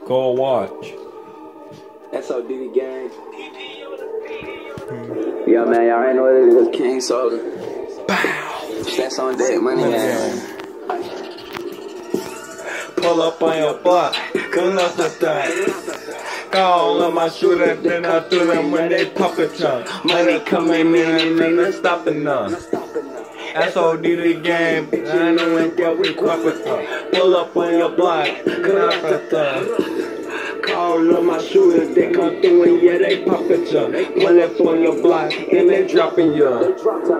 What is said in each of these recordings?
Go watch. SOD gang. Yo, man, y'all already know what it is. King Soldier. Bow. That's on deck, money gang. Pull up on your block, come up the thing. Call on my shooter, then I threw them when they pop a trunk. Money coming in and ain't no stopping none. SOD the game, I know when get we corporate. Pull up on your block, come up the thing. Call on my shooter, they come through and yeah, they pop a trunk. Money up on your block, and they dropping you.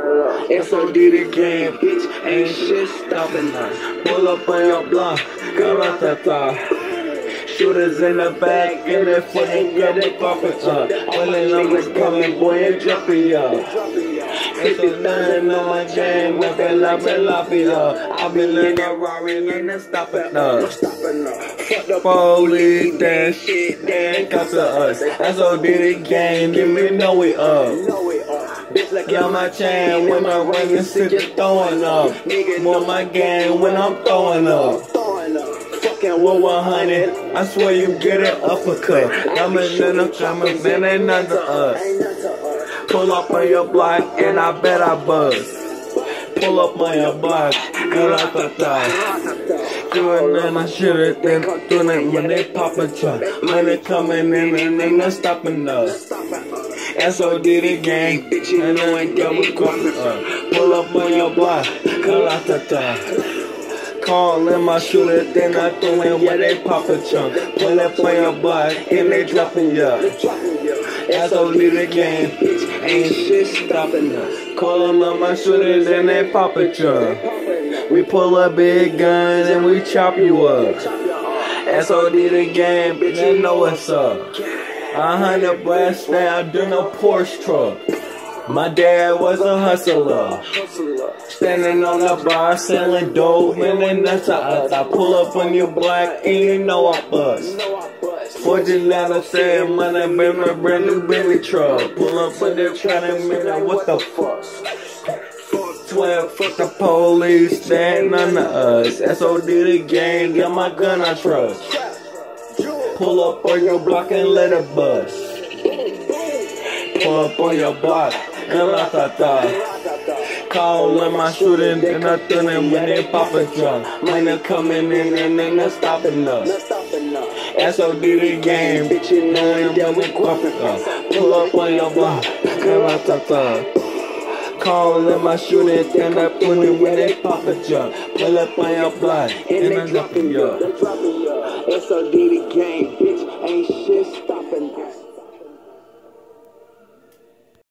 SOD the game, bitch, ain't shit stopping us. Pull up on your block, come up the thing. Shooters in the back, and they footing, yeah, they poppin' up. When the numbers coming, boy, and dropping up. It's a nothing on my game, with that lobby up. I've been learning Rari and then stopping up. Fuck the police, that shit, they ain't come to us. That's all did the game, give me know it up. Bitch, like on my chain, when I run the city throwing up. More my game when I'm throwing up. Fucking with 100, I swear you get it uppercut. I'm a little coming, man, ain't nothing to us. Pull up on your block, and I bet I buzz. Pull up on your block, girl, I thought that. Doing that, I should've been doing it when they pop a truck. Money coming in, and ain't no stopping us. SOD the gang, bitch, you know ain't got me corporate. Pull up on your block, girl, I thought that. Call in my shooter, then I throw in where they pop a chunk. Pull up on your block, and they dropping ya. SOD the game, bitch, ain't shit stopping us. Call them on my shooter, then they pop a chunk. We pull a big gun, and we chop you up. SOD the game, bitch, you know what's up. 100 brass down, do no Porsche truck. My dad was a hustler, standing on the bar selling dope, and then that's us. I pull up on your block, and you know I bust. Fortune out said, money, bring my brand new Bentley truck. Pull up on the trying minute, what the fuck? 12, fuck the police, that ain't none of us. SOD the game, get my gun I trust. Pull up on your block and let it bust. Pull up on your block. Call on my shooter, and I threw them when they pop a trunk. Money coming in and ain't no stopping us. SOD the game, bitch, you know ain't got me corporate. Pull up on your block, call on my shooter, and I put them when they pop a trunk. Pull up on your block, and I'm dropping you. SOD the game, bitch, ain't shit.